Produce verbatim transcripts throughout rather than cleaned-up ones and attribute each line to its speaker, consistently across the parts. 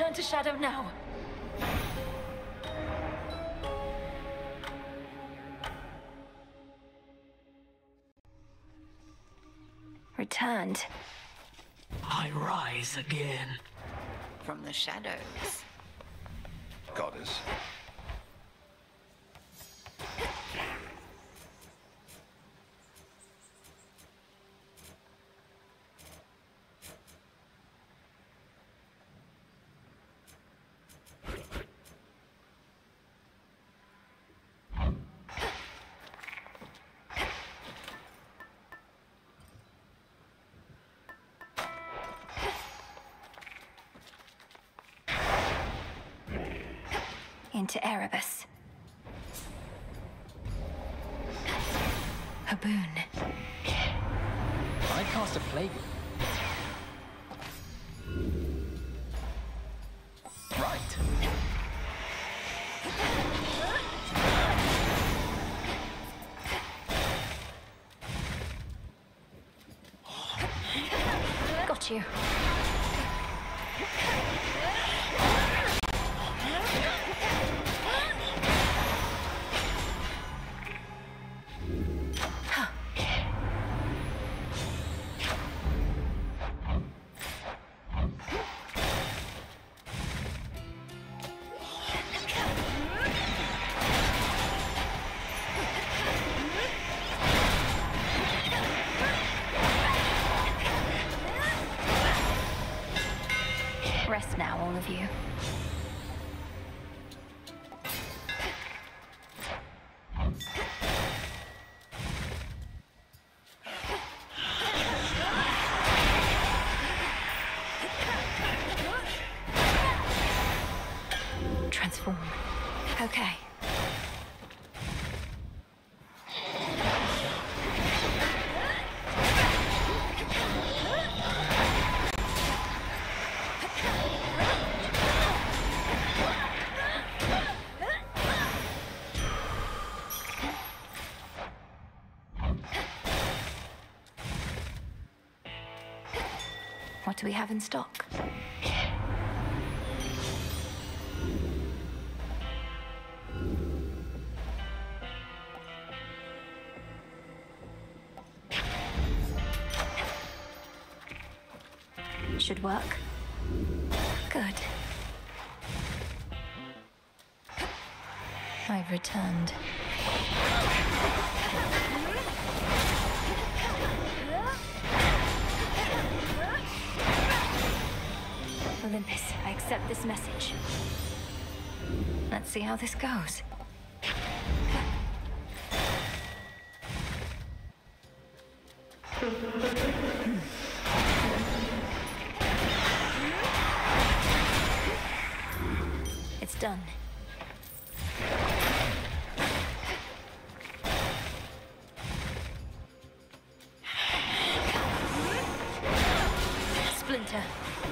Speaker 1: Return to Shadow now. Returned.
Speaker 2: I rise again.
Speaker 3: From the shadows.
Speaker 4: Goddess.
Speaker 1: Into Erebus. A boon.
Speaker 5: I cast a plague. Right.
Speaker 1: Got you. Rest now, all of you. Transform. Okay. What do we have in stock? Should work. Good. I've returned. Olympus, I accept this message. Let's see how this goes. It's done. Splinter.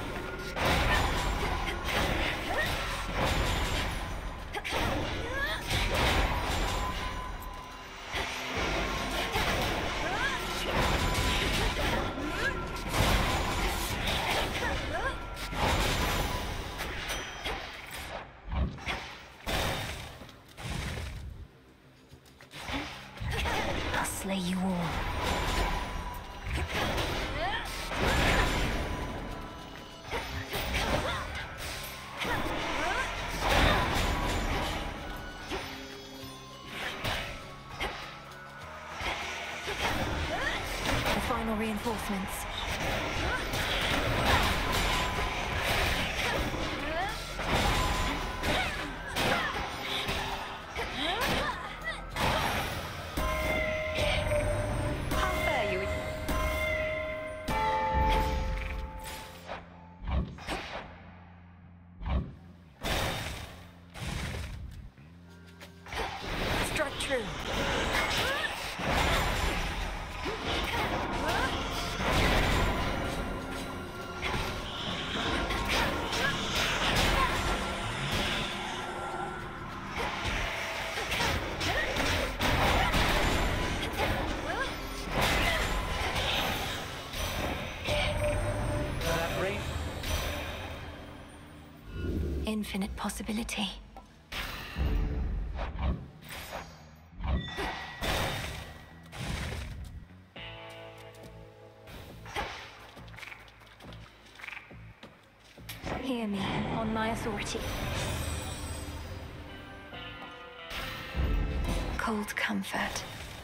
Speaker 1: I'll slay you all. The final reinforcements. True. infinite possibility. Hear me on my authority. Cold comfort.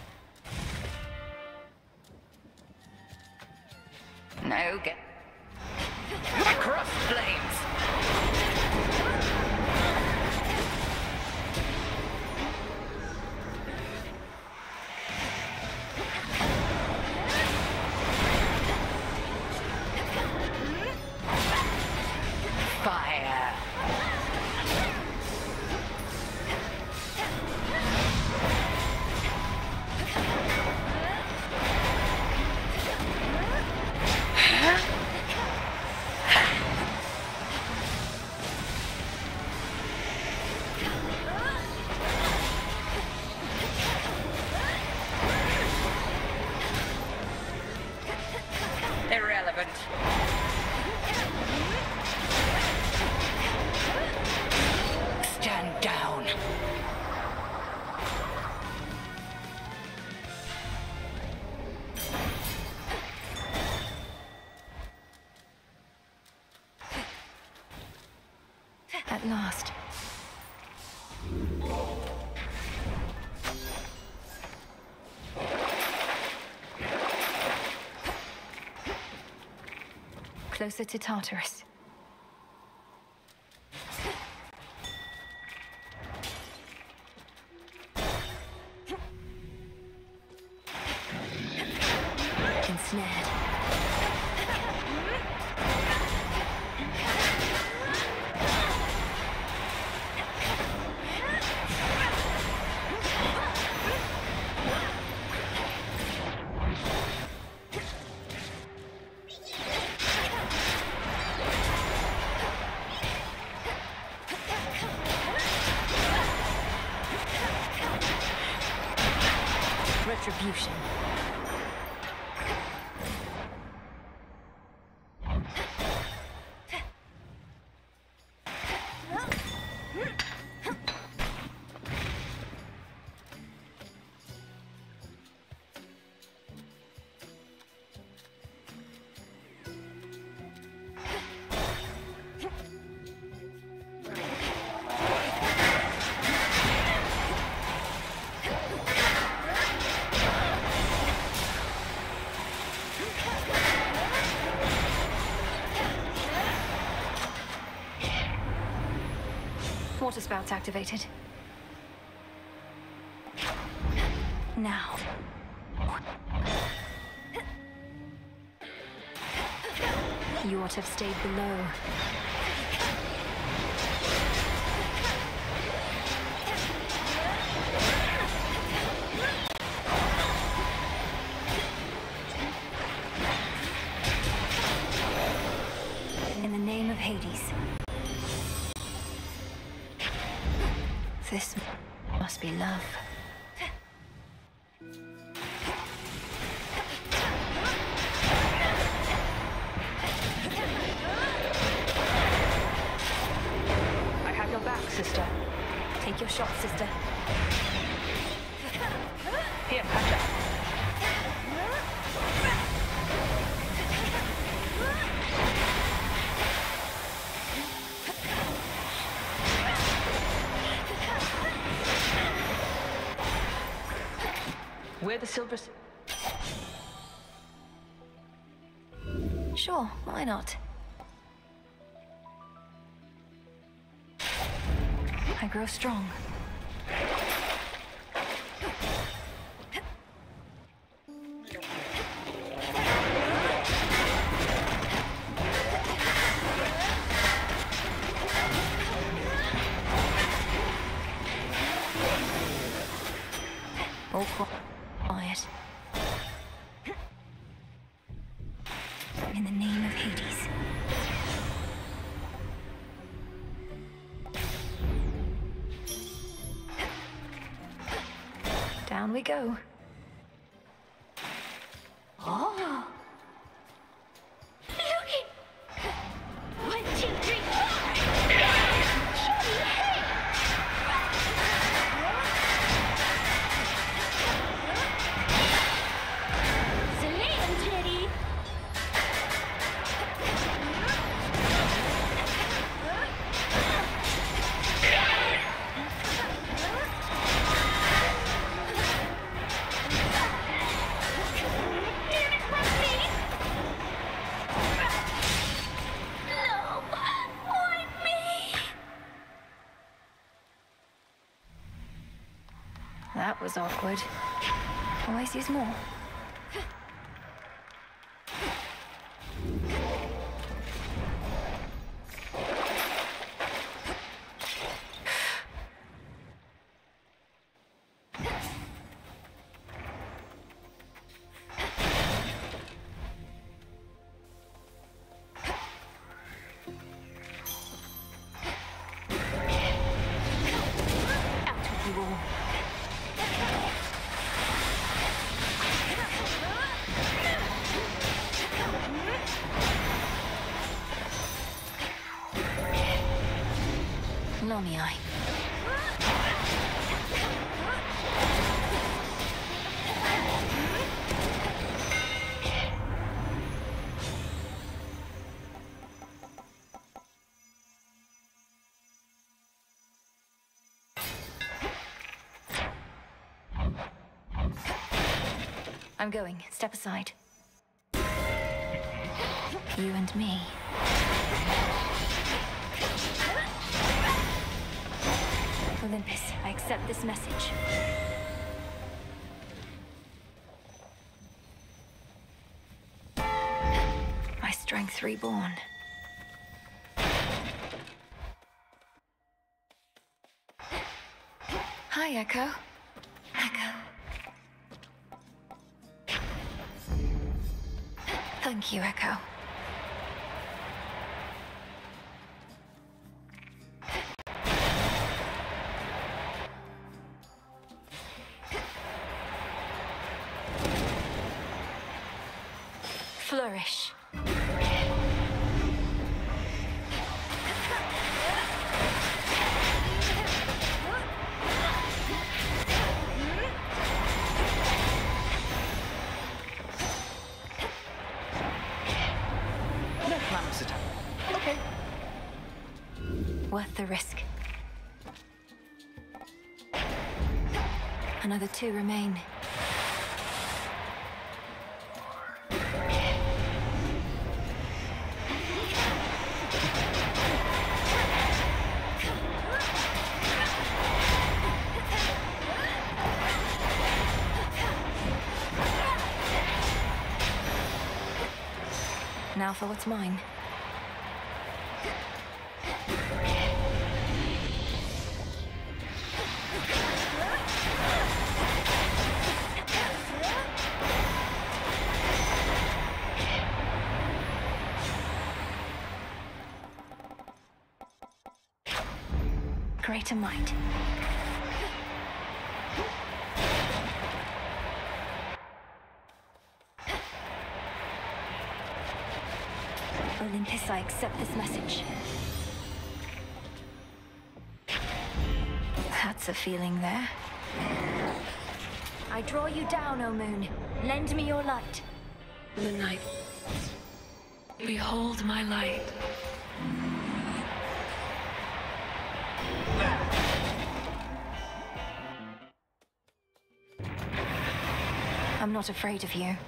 Speaker 3: No, get cross flames. Fire. Irrelevant. Stand down.
Speaker 1: At last. Closer to Tartarus. Ensnared. Retribution. Water spouts activated. Now. You ought to have stayed below. In the name of Hades. This must be love. I have your back, sister. Take your shot, sister. Here, catch up. Where the silvers? Sure, why not? I grow strong. All quiet. In the name of Hades. Down we go. Oh! Look it! One, two, three, four! was awkward. Always use more. Lomi Eye. I'm going. Step aside. You and me. Olympus, I accept this message. My strength reborn. Hi, Echo. Echo. Thank you, Echo. Flourish.
Speaker 5: No clamps at all. Okay.
Speaker 1: Worth the risk. Another two remain. Now for what's mine. Greater might. Olympus, I accept this message. That's a feeling there. I draw you down, O Moon. Lend me your light.
Speaker 2: The night. Behold my light.
Speaker 1: I'm not afraid of you.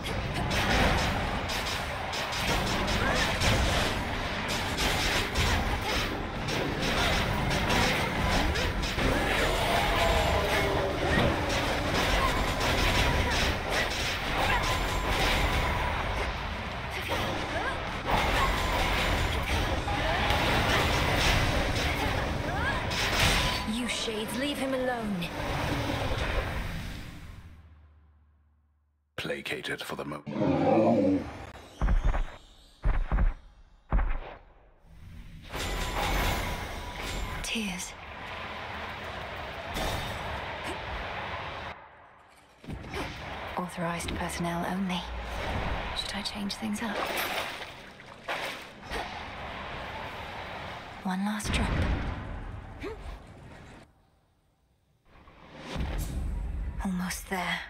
Speaker 1: You shades, leave him alone.
Speaker 4: Placated for the moment.
Speaker 1: Tears. Authorized personnel only. Should I change things up? One last drop. Almost there.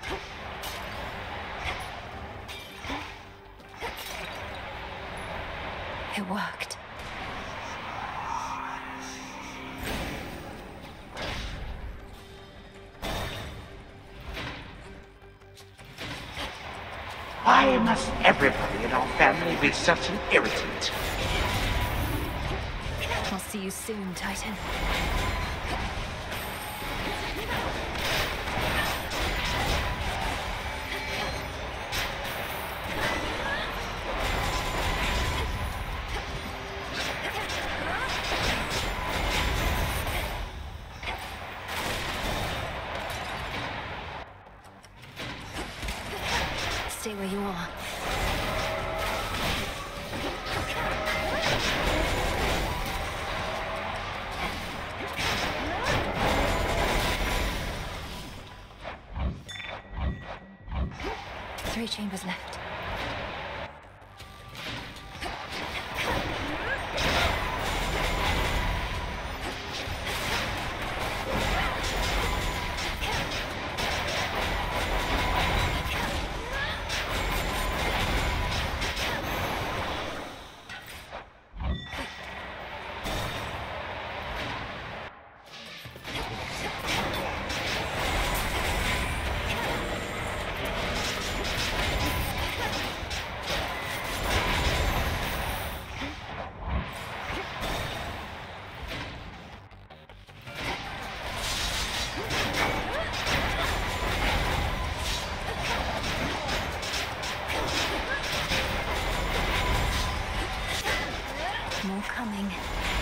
Speaker 1: It worked.
Speaker 6: Why must everybody in our family be such an irritant?
Speaker 1: I'll see you soon, Titan. Stay where you are. Three chambers left. More coming.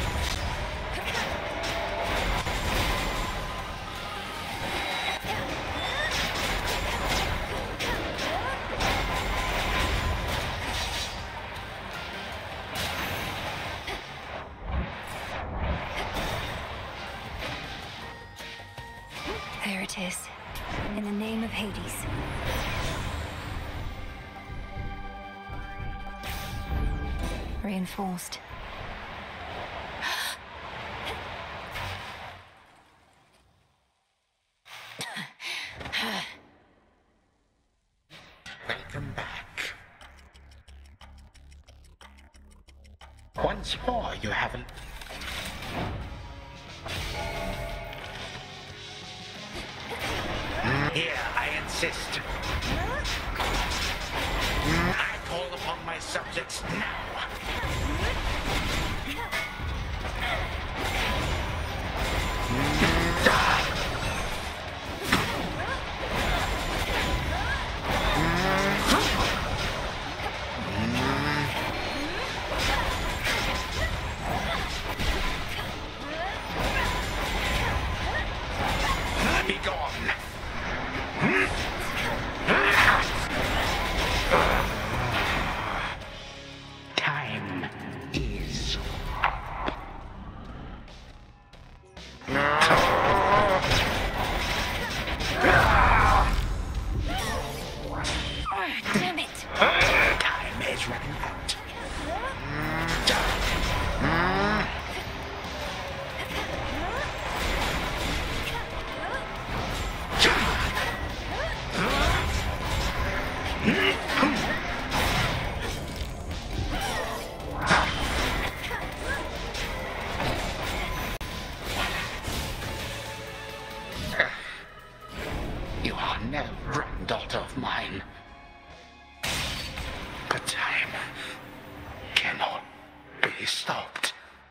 Speaker 1: There it is. In the name of Hades. Reinforced.
Speaker 6: Welcome back. Once more, you haven't... Here, I insist. I call upon my subjects now. Be gone. Time is up.
Speaker 1: Damn it!
Speaker 6: Time is running out. You are no granddaughter of mine. But time cannot be stopped.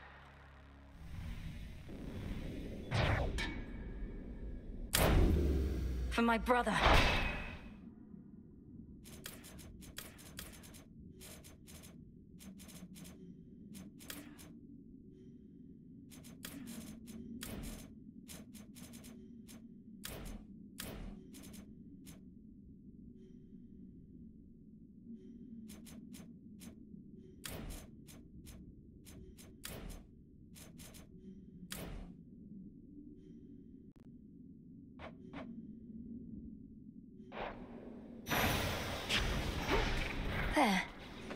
Speaker 1: For my brother. There.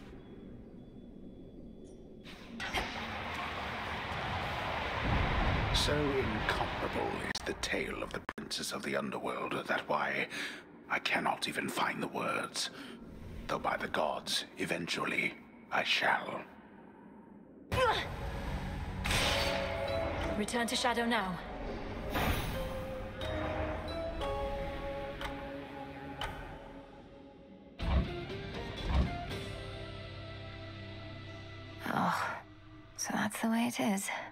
Speaker 4: So incomparable is the tale of the princess of the underworld that why I cannot even find the words. Though by the gods, eventually, I shall.
Speaker 1: Return to Shadow now. Oh, so that's the way it is.